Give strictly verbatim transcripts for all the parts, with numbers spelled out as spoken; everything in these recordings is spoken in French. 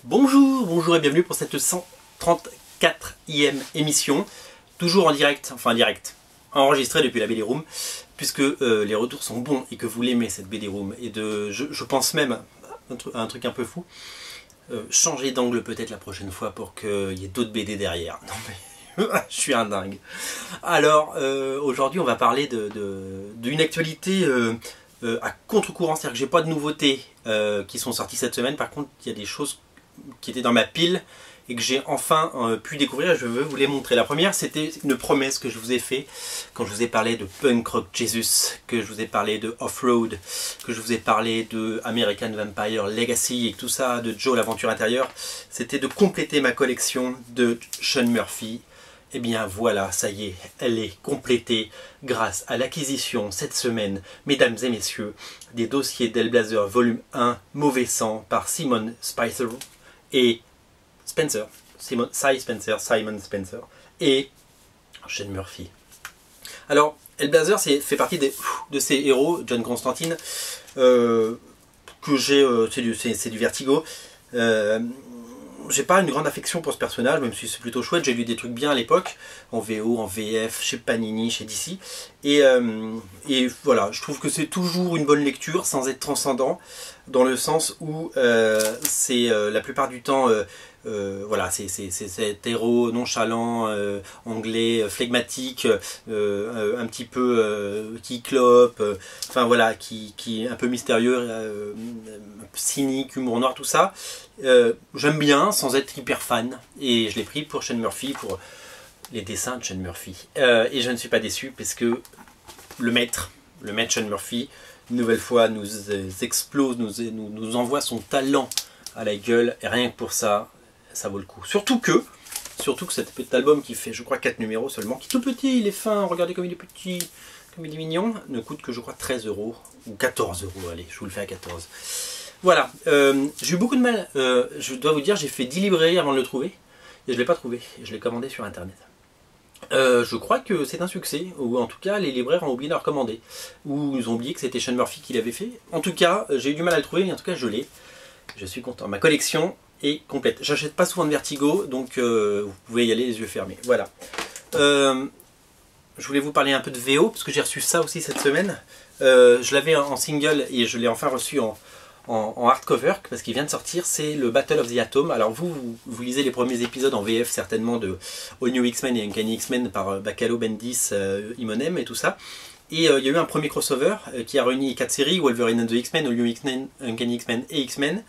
Bonjour, bonjour et bienvenue pour cette cent trente-quatrième émission, toujours en direct, enfin en direct, enregistrée depuis la B D Room, puisque euh, les retours sont bons et que vous l'aimez cette B D Room, et de, je, je pense même à un, tru un truc un peu fou, euh, changer d'angle peut-être la prochaine fois pour qu'il y ait d'autres B D derrière. Non mais, je suis un dingue. Alors, euh, aujourd'hui on va parler d'une de, de, actualité euh, euh, à contre-courant, c'est-à-dire que j'ai pas de nouveautés euh, qui sont sorties cette semaine, par contre il y a des choses qui étaient dans ma pile et que j'ai enfin euh, pu découvrir et je veux vous les montrer. La première, c'était une promesse que je vous ai fait quand je vous ai parlé de Punk Rock Jesus, que je vous ai parlé de Off-Road, que je vous ai parlé de American Vampire Legacy et tout ça, de Joe l'aventure intérieure. C'était de compléter ma collection de Sean Murphy. Et eh bien voilà, ça y est, elle est complétée grâce à l'acquisition cette semaine, mesdames et messieurs, des dossiers d'Hellblazer volume un, Mauvais Sang, par Simon Spicer et Spencer, Simon, Cy Spencer, Simon Spencer et Sean Murphy. Alors, Hellblazer fait partie des, de ces héros, John Constantine, euh, que j'ai, euh, c'est du, du Vertigo. Euh, J'ai pas une grande affection pour ce personnage, même si c'est plutôt chouette. J'ai lu des trucs bien à l'époque, en V O, en V F, chez Panini, chez D C. Et, euh, et voilà, je trouve que c'est toujours une bonne lecture, sans être transcendant, dans le sens où euh, c'est euh, la plupart du temps, euh, euh, voilà, c'est cet héros nonchalant, euh, anglais, euh, flegmatique, euh, euh, un petit peu euh, qui clope, euh, enfin voilà, qui, qui est un peu mystérieux, euh, cynique, humour noir, tout ça. Euh, J'aime bien sans être hyper fan et je l'ai pris pour Sean Murphy, pour les dessins de Sean Murphy, euh, et je ne suis pas déçu parce que le maître, le maître Sean Murphy, une nouvelle fois nous explose, nous, nous, nous envoie son talent à la gueule et rien que pour ça, ça vaut le coup. Surtout que, surtout que cet petit album qui fait je crois quatre numéros seulement, qui est tout petit, il est fin, regardez comme il est petit, comme il est mignon, ne coûte que je crois treize euros ou quatorze euros, allez je vous le fais à quatorze. Voilà, euh, j'ai eu beaucoup de mal, euh, je dois vous dire, j'ai fait dix librairies avant de le trouver, et je ne l'ai pas trouvé, je l'ai commandé sur internet. Euh, je crois que c'est un succès, ou en tout cas les libraires ont oublié de le recommander, ou ils ont oublié que c'était Sean Murphy qui l'avait fait. En tout cas, j'ai eu du mal à le trouver, mais en tout cas je l'ai, je suis content. Ma collection est complète. J'achète pas souvent de Vertigo, donc euh, vous pouvez y aller les yeux fermés. Voilà. Euh, je voulais vous parler un peu de V O, parce que j'ai reçu ça aussi cette semaine. Euh, je l'avais en single et je l'ai enfin reçu en... En, en hardcover, parce qu'il vient de sortir, c'est le Battle of the Atom. Alors vous, vous, vous lisez les premiers épisodes en V F certainement de All New X-Men et Uncanny X-Men par euh, Bacalo, Bendis, euh, Imonem et tout ça. Et euh, il y a eu un premier crossover euh, qui a réuni quatre séries, Wolverine and the X-Men, All New X-Men, Uncanny X-Men et X-Men.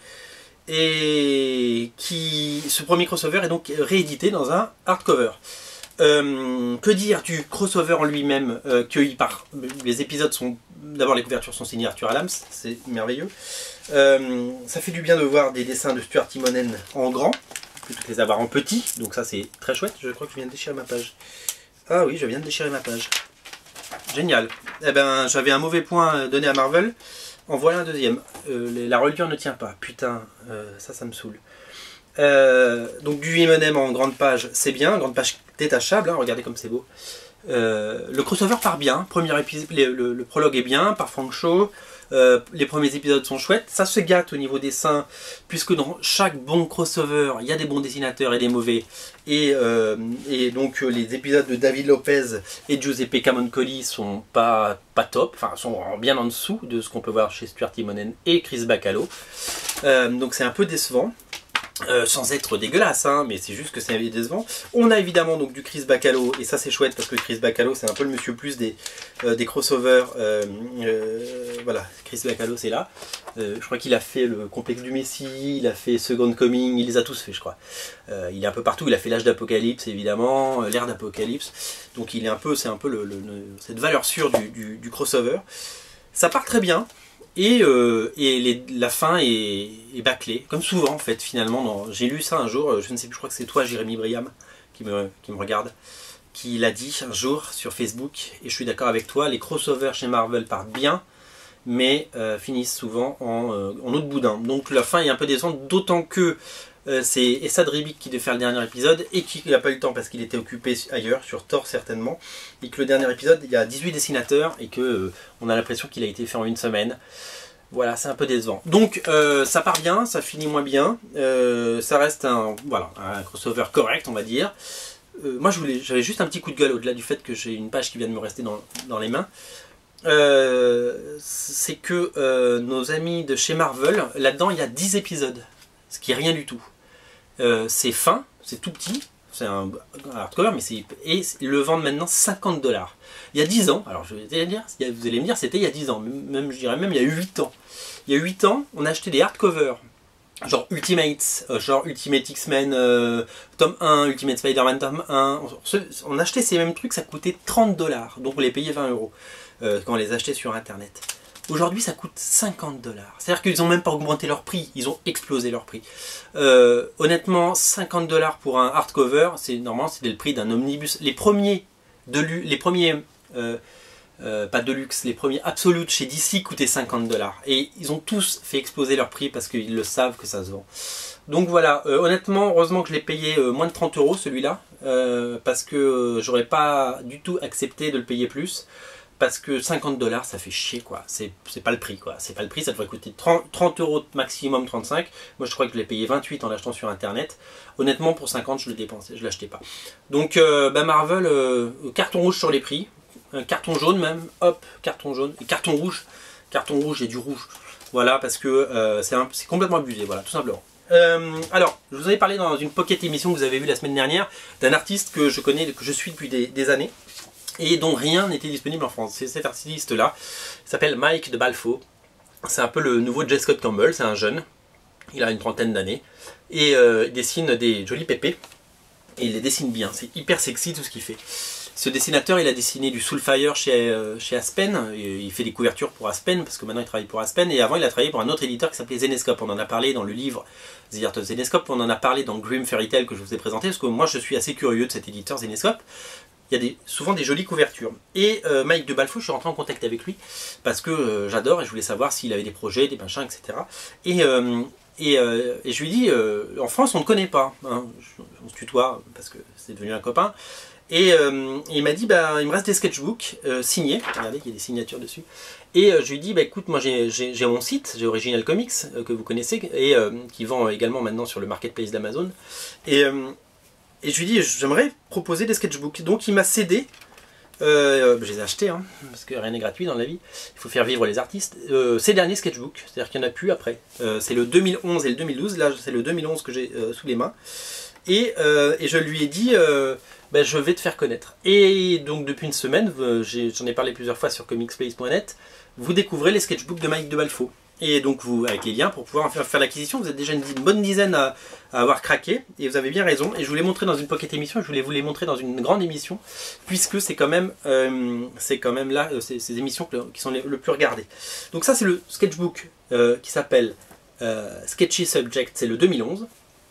Et qui, ce premier crossover est donc réédité dans un hardcover. Euh, que dire du crossover en lui-même, euh, que il part, les épisodes sont, d'abord les couvertures sont signées Arthur Adams, c'est merveilleux. Euh, ça fait du bien de voir des dessins de Stuart Timonen en grand, plutôt que les avoir en petit, donc ça c'est très chouette. Je crois que je viens de déchirer ma page. Ah oui, je viens de déchirer ma page. Génial. Eh ben, j'avais un mauvais point donné à Marvel, en voilà un deuxième. Euh, la reliure ne tient pas, putain, euh, ça, ça me saoule. Euh, donc du Imonem en grande page, c'est bien, grande page détachable, hein, regardez comme c'est beau. Euh, le crossover part bien, premier épisode, le, le, le prologue est bien, par Frank Shaw, euh, les premiers épisodes sont chouettes, ça se gâte au niveau dessin, puisque dans chaque bon crossover, il y a des bons dessinateurs et des mauvais, et, euh, et donc les épisodes de David Lopez et Giuseppe Camuncoli sont pas, pas top, enfin sont bien en dessous de ce qu'on peut voir chez Stuart Timonen et Chris Bacalo, euh, donc c'est un peu décevant. Euh, sans être dégueulasse, hein, mais c'est juste que c'est décevant. On a évidemment donc du Chris Bacalo, et ça c'est chouette parce que Chris Bacalo c'est un peu le monsieur plus des, euh, des crossovers. Euh, euh, voilà, Chris Bacalo c'est là. Euh, je crois qu'il a fait le complexe du Messie, il a fait Second Coming, il les a tous fait je crois. Euh, il est un peu partout, il a fait l'âge d'Apocalypse évidemment, euh, l'ère d'Apocalypse. Donc il est un peu, c'est un peu le, le, le, cette valeur sûre du, du, du crossover. Ça part très bien. Et, euh, et les, la fin est, est bâclée, comme souvent en fait finalement. J'ai lu ça un jour, je ne sais plus, je crois que c'est toi Jérémy Briam qui me, qui me regarde, qui l'a dit un jour sur Facebook, et je suis d'accord avec toi, les crossovers chez Marvel partent bien, mais euh, finissent souvent en, euh, en autre boudin. Donc la fin est un peu décevante, d'autant que euh, c'est Esad Ribic qui devait faire le dernier épisode, et qui n'a pas eu le temps parce qu'il était occupé ailleurs, sur Thor certainement, et que le dernier épisode, il y a dix-huit dessinateurs, et que euh, on a l'impression qu'il a été fait en une semaine. Voilà, c'est un peu décevant. Donc euh, ça part bien, ça finit moins bien. Euh, ça reste un, voilà, un crossover correct, on va dire. Euh, moi j'avais juste un petit coup de gueule au-delà du fait que j'ai une page qui vient de me rester dans, dans les mains. Euh, c'est que euh, nos amis de chez Marvel, là-dedans il y a dix épisodes. Ce qui est rien du tout. Euh, c'est fin, c'est tout petit. C'est un hardcover, mais c'est et ils le vendent maintenant cinquante dollars. Il y a dix ans, alors je vais dire, vous allez me dire, c'était il y a dix ans, même je dirais même il y a huit ans. Il y a huit ans, on a acheté des hardcovers, genre Ultimates, euh, genre Ultimate X-Men, euh, tome un, Ultimate Spider-Man tome un. On, on achetait ces mêmes trucs, ça coûtait trente dollars, donc on les payait vingt euros euh, quand on les achetait sur internet. Aujourd'hui, ça coûte cinquante dollars. C'est-à-dire qu'ils n'ont même pas augmenté leur prix, ils ont explosé leur prix. Euh, honnêtement, cinquante dollars pour un hardcover, c'est normalement c'est le prix d'un omnibus. Les premiers, de les premiers euh, euh, pas de luxe, les premiers Absolute chez D C coûtaient cinquante dollars. Et ils ont tous fait exploser leur prix parce qu'ils le savent que ça se vend. Donc voilà, euh, honnêtement, heureusement que je l'ai payé euh, moins de trente euros celui-là, euh, parce que euh, j'aurais pas du tout accepté de le payer plus. Parce que cinquante dollars, ça fait chier, quoi. C'est pas le prix, quoi. C'est pas le prix, ça devrait coûter trente euros maximum, trente-cinq. Moi, je crois que je l'ai payé vingt-huit en l'achetant sur internet. Honnêtement, pour cinquante, je le dépensais, je l'achetais pas. Donc, euh, bah Marvel, euh, carton rouge sur les prix. Un carton jaune même, hop, carton jaune. Et carton rouge, carton rouge et du rouge. Voilà, parce que euh, c'est complètement abusé, voilà, tout simplement. Euh, alors, je vous avais parlé dans une pocket émission que vous avez vue la semaine dernière, d'un artiste que je connais, que je suis depuis des, des années. Et dont rien n'était disponible en France. C'est cet artiste-là, il s'appelle Mike de Balfo. C'est un peu le nouveau J. Scott Campbell, c'est un jeune. Il a une trentaine d'années. Et euh, il dessine des jolis pépés. Et il les dessine bien, c'est hyper sexy tout ce qu'il fait. Ce dessinateur, il a dessiné du Soulfire chez, euh, chez Aspen. Et il fait des couvertures pour Aspen, parce que maintenant il travaille pour Aspen. Et avant, il a travaillé pour un autre éditeur qui s'appelait Zenescope. On en a parlé dans le livre The Art of Zenescope. On en a parlé dans Grim Fairy Tale que je vous ai présenté. Parce que moi, je suis assez curieux de cet éditeur Zenescope. Il y a des, souvent des jolies couvertures. Et euh, Mike de Balfo, je suis rentré en contact avec lui parce que euh, j'adore et je voulais savoir s'il avait des projets, des machins, et cetera. Et, euh, et, euh, et je lui dis, euh, en France, on ne connaît pas. Hein. On se tutoie parce que c'est devenu un copain. Et euh, il m'a dit, bah, il me reste des sketchbooks euh, signés. Regardez, il y a des signatures dessus. Et euh, je lui dis, bah, écoute, moi j'ai mon site, j'ai Original Comics, euh, que vous connaissez, et euh, qui vend également maintenant sur le marketplace d'Amazon. Et... Euh, Et je lui dis, j'aimerais proposer des sketchbooks. Donc il m'a cédé, euh, je les ai achetés, hein, parce que rien n'est gratuit dans la vie, il faut faire vivre les artistes, euh, ces derniers sketchbooks, c'est-à-dire qu'il n'y en a plus après. Euh, c'est le deux mille onze et le deux mille douze, là c'est le deux mille onze que j'ai euh, sous les mains. Et, euh, et je lui ai dit, euh, ben, je vais te faire connaître. Et donc depuis une semaine, euh, j'en ai, ai parlé plusieurs fois sur comicspace point net, vous découvrez les sketchbooks de Mike de Balfo. Et donc vous, avec les liens pour pouvoir faire, faire l'acquisition, vous êtes déjà une, une bonne dizaine à, à avoir craqué, et vous avez bien raison. Et je vous l'ai montré dans une pocket émission, je voulais vous les montrer dans une grande émission, puisque c'est quand même, euh, c'est quand même là, euh, ces, ces émissions qui sont les, le plus regardées. Donc ça c'est le sketchbook euh, qui s'appelle euh, Sketchy Subject, c'est le deux mille onze.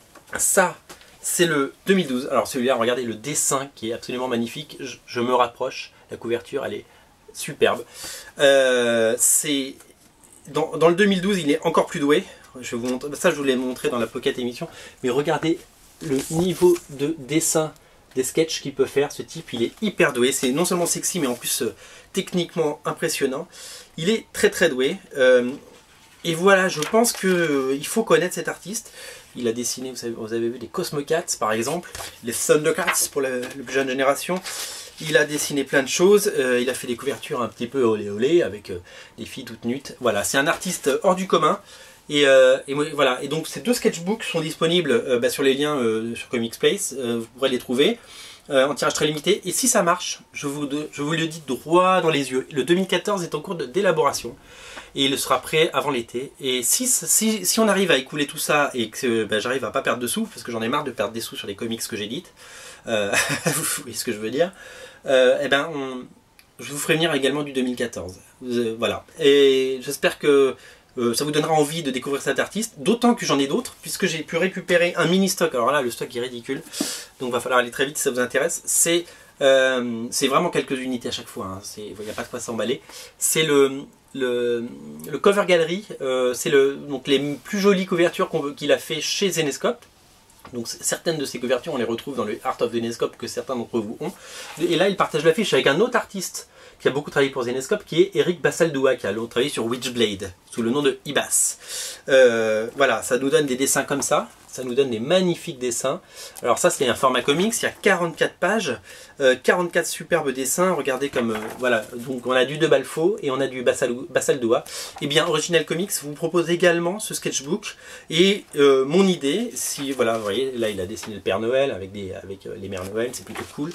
Ça c'est le deux mille douze. Alors celui-là, regardez le dessin qui est absolument magnifique. Je, je me rapproche, la couverture elle est superbe. Euh, c'est Dans, dans le deux mille douze, il est encore plus doué. Je vous montre, ça, je vous l'ai montré dans la pocket émission. Mais regardez le niveau de dessin des sketchs qu'il peut faire. Ce type, il est hyper doué. C'est non seulement sexy, mais en plus euh, techniquement impressionnant. Il est très très doué. Euh, et voilà, je pense qu'il euh, faut connaître cet artiste. Il a dessiné, vous, savez, vous avez vu, des Cosmocats par exemple. Les Thundercats pour la, la plus jeune génération. Il a dessiné plein de choses, euh, il a fait des couvertures un petit peu olé olé avec euh, des filles toutes nues. Voilà, c'est un artiste hors du commun. Et, euh, et voilà. Et donc ces deux sketchbooks sont disponibles euh, bah, sur les liens euh, sur Comicspace. Euh, vous pourrez les trouver euh, en tirage très limité. Et si ça marche, je vous, je vous le dis droit dans les yeux, le deux mille quatorze est en cours d'élaboration. Et il sera prêt avant l'été. Et si, si, si on arrive à écouler tout ça et que bah, j'arrive à pas perdre de sous, parce que j'en ai marre de perdre des sous sur les comics que j'édite, euh, vous voyez ce que je veux dire, euh, eh ben on, je vous ferai venir également du deux mille quatorze. Euh, voilà. Et j'espère que euh, ça vous donnera envie de découvrir cet artiste, d'autant que j'en ai d'autres, puisque j'ai pu récupérer un mini stock. Alors là, le stock est ridicule, donc il va falloir aller très vite si ça vous intéresse. C'est euh, vraiment quelques unités à chaque fois, hein. Il n'y a pas de quoi s'emballer. C'est le... Le, le cover gallery, euh, c'est le, donc les plus jolies couvertures qu'on qu'il a fait chez Zenescope. Donc certaines de ces couvertures, on les retrouve dans le Art of Zenescope que certains d'entre vous ont. Et là, il partage l'affiche avec un autre artiste qui qui a beaucoup travaillé pour Zenescope, qui est Eric Basaldoua, qui a travaillé sur Witchblade, sous le nom de Ibas. Euh, voilà, ça nous donne des dessins comme ça. Ça nous donne des magnifiques dessins. Alors ça, c'est un format comics. Il y a quarante-quatre pages, euh, quarante-quatre superbes dessins. Regardez comme... Euh, voilà, donc on a du De Balfo et on a du Basaldoua. Et bien, Original Comics vous propose également ce sketchbook. Et euh, mon idée, si... Voilà, vous voyez, là, il a dessiné le Père Noël avec, des, avec euh, les Mères Noël. C'est plutôt cool.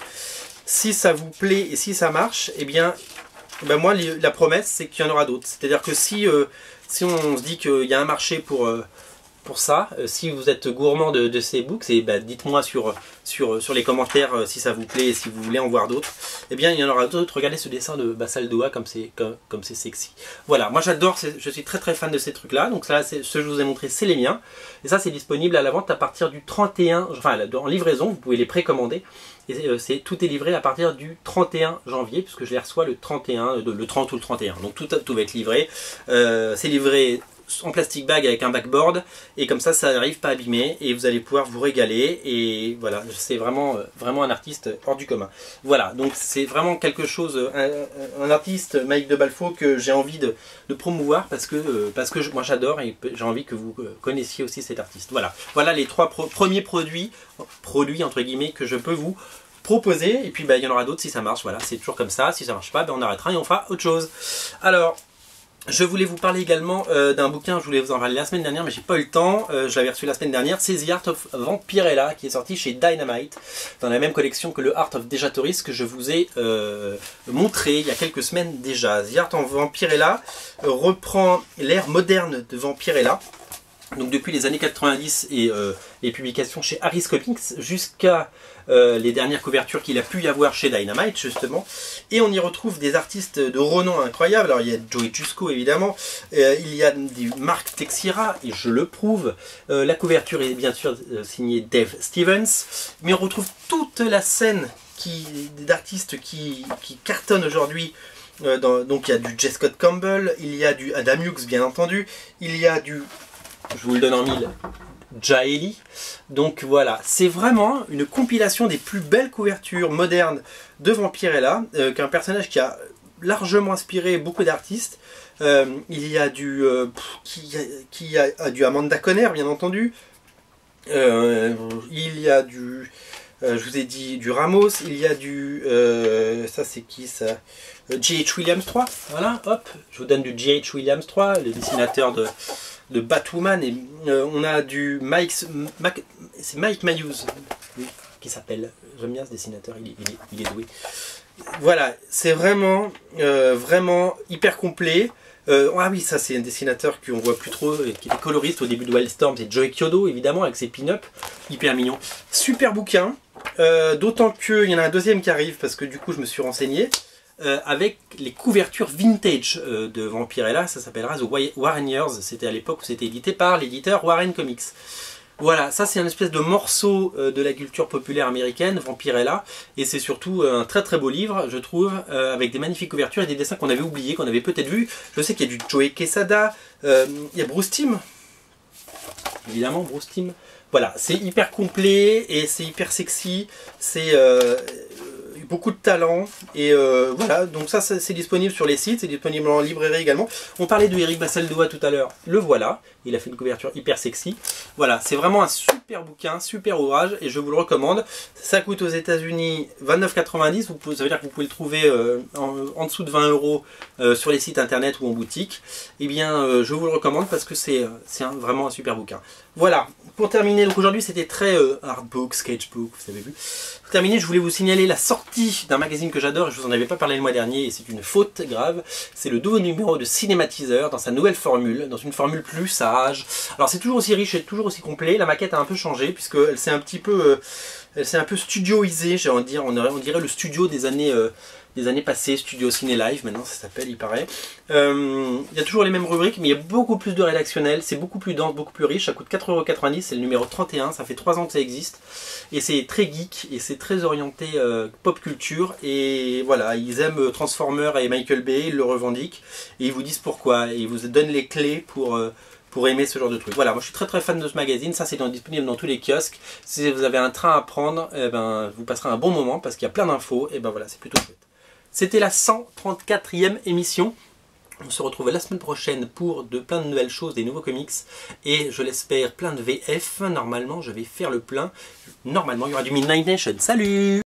Si ça vous plaît et si ça marche, eh bien... Ben moi, la promesse, c'est qu'il y en aura d'autres. C'est-à-dire que si, euh, si on se dit qu'il y a un marché pour... Euh, pour ça, euh, si vous êtes gourmand de, de ces books, et bah, dites-moi sur, sur, sur les commentaires euh, si ça vous plaît et si vous voulez en voir d'autres. Eh bien, il y en aura d'autres. Regardez ce dessin de Basaldoua comme c'est comme, comme c'est sexy. Voilà, moi j'adore, je suis très très fan de ces trucs-là. Donc là, ce que je vous ai montré, c'est les miens. Et ça, c'est disponible à la vente à partir du trente et un, enfin en livraison, vous pouvez les précommander. Et euh, c'est tout est livré à partir du trente et un janvier, puisque je les reçois le trente et un, le trente ou le trente et un. Donc tout, tout va être livré. Euh, c'est livré en plastic bag avec un backboard, et comme ça ça n'arrive pas abîmé et vous allez pouvoir vous régaler. Et voilà, c'est vraiment vraiment un artiste hors du commun. Voilà, donc c'est vraiment quelque chose, un, un artiste, Mike De Balfo, que j'ai envie de, de promouvoir parce que parce que je, moi j'adore, et j'ai envie que vous connaissiez aussi cet artiste. Voilà, voilà les trois pro premiers produits produits entre guillemets que je peux vous proposer, et puis bah, il y en aura d'autres si ça marche. Voilà, c'est toujours comme ça. Si ça marche pas, ben, on arrêtera et on fera autre chose. Alors, je voulais vous parler également euh, d'un bouquin, je voulais vous en parler la semaine dernière, mais j'ai pas eu le temps. Euh, je l'avais reçu la semaine dernière, c'est The Art of Vampirella, qui est sorti chez Dynamite, dans la même collection que le Art of Dejatoris, que je vous ai euh, montré il y a quelques semaines déjà. The Art of Vampirella euh, reprend l'ère moderne de Vampirella. Donc depuis les années quatre-vingt-dix et euh, les publications chez Harris Comics jusqu'à euh, les dernières couvertures qu'il a pu y avoir chez Dynamite justement. Et on y retrouve des artistes de renom incroyables. Alors il y a Joey Chusco évidemment, euh, il y a du Mark Texeira, et je le prouve. Euh, la couverture est bien sûr euh, signée Dave Stevens. Mais on retrouve toute la scène d'artistes qui, qui cartonnent aujourd'hui. Euh, dans, donc il y a du J. Scott Campbell, il y a du Adam Hughes bien entendu, il y a du... je vous le donne en mille, Jaeli. Donc voilà, c'est vraiment une compilation des plus belles couvertures modernes de Vampirella, euh, qu'un personnage qui a largement inspiré beaucoup d'artistes. Euh, il y a du euh, qui, qui a, a du Amanda Conner bien entendu. Euh, il y a du euh, je vous ai dit du Ramos, il y a du euh, ça c'est qui ça, J H Williams trois. Voilà, hop, je vous donne du J H Williams trois, le dessinateur de de Batwoman. Et euh, on a du Mike, c'est Mike Mayuse qui s'appelle, j'aime bien ce dessinateur, il est, il est, il est doué. Voilà, c'est vraiment euh, vraiment hyper complet. Euh, ah oui, ça c'est un dessinateur qu'on voit plus trop, qui était coloriste au début de Wildstorm, c'est Joey Chiodo évidemment, avec ses pin-up, hyper mignon. Super bouquin, euh, d'autant qu'il y en a un deuxième qui arrive, parce que du coup je me suis renseigné. Euh, avec les couvertures vintage euh, de Vampirella, ça s'appellera The Warren Years, c'était à l'époque où c'était édité par l'éditeur Warren Comics. Voilà, ça c'est une espèce de morceau euh, de la culture populaire américaine, Vampirella, et c'est surtout euh, un très très beau livre, je trouve, euh, avec des magnifiques couvertures et des dessins qu'on avait oubliés, qu'on avait peut-être vus. Je sais qu'il y a du Joey Quesada, euh, il y a Bruce Timm, évidemment Bruce Timm. Voilà, c'est hyper complet et c'est hyper sexy, c'est... Euh, beaucoup de talent, et euh, voilà, donc ça c'est disponible sur les sites, c'est disponible en librairie également. On parlait de Eric Basaldoua tout à l'heure, le voilà, il a fait une couverture hyper sexy. Voilà, c'est vraiment un super bouquin, super ouvrage, et je vous le recommande. Ça coûte aux États-Unis vingt-neuf quatre-vingt-dix, ça veut dire que vous pouvez le trouver euh, en, en dessous de vingt euros euh, sur les sites internet ou en boutique. Et eh bien euh, je vous le recommande parce que c'est un, vraiment un super bouquin. Voilà, pour terminer, donc aujourd'hui c'était très euh, artbook, sketchbook, vous avez vu. Pour terminer, je voulais vous signaler la sortie d'un magazine que j'adore, et je vous en avais pas parlé le mois dernier, et c'est une faute grave. C'est le nouveau numéro de Cinématiseur, dans sa nouvelle formule, dans une formule plus sage. Alors c'est toujours aussi riche et toujours aussi complet, la maquette a un peu changé, puisqu'elle s'est un petit peu... Euh, elle s'est un peu studioisée, j'ai envie de dire, on, on dirait le studio des années... Euh, des années passées, Studio Ciné Live, maintenant ça s'appelle, il paraît. Euh, il y a toujours les mêmes rubriques, mais il y a beaucoup plus de rédactionnel, c'est beaucoup plus dense, beaucoup plus riche, ça coûte quatre euros quatre-vingt-dix, c'est le numéro trente et un, ça fait trois ans que ça existe, et c'est très geek, et c'est très orienté euh, pop culture, et voilà, ils aiment Transformers et Michael Bay, ils le revendiquent, et ils vous disent pourquoi, et ils vous donnent les clés pour... Euh, pour aimer ce genre de truc. Voilà, moi je suis très très fan de ce magazine, ça c'est disponible dans tous les kiosques. Si vous avez un train à prendre, eh ben, vous passerez un bon moment parce qu'il y a plein d'infos, et ben voilà, c'est plutôt chouette. C'était la cent trente-quatrième émission. On se retrouve la semaine prochaine pour de plein de nouvelles choses, des nouveaux comics et je l'espère plein de V F. Normalement je vais faire le plein. Normalement il y aura du Midnight Nation. Salut!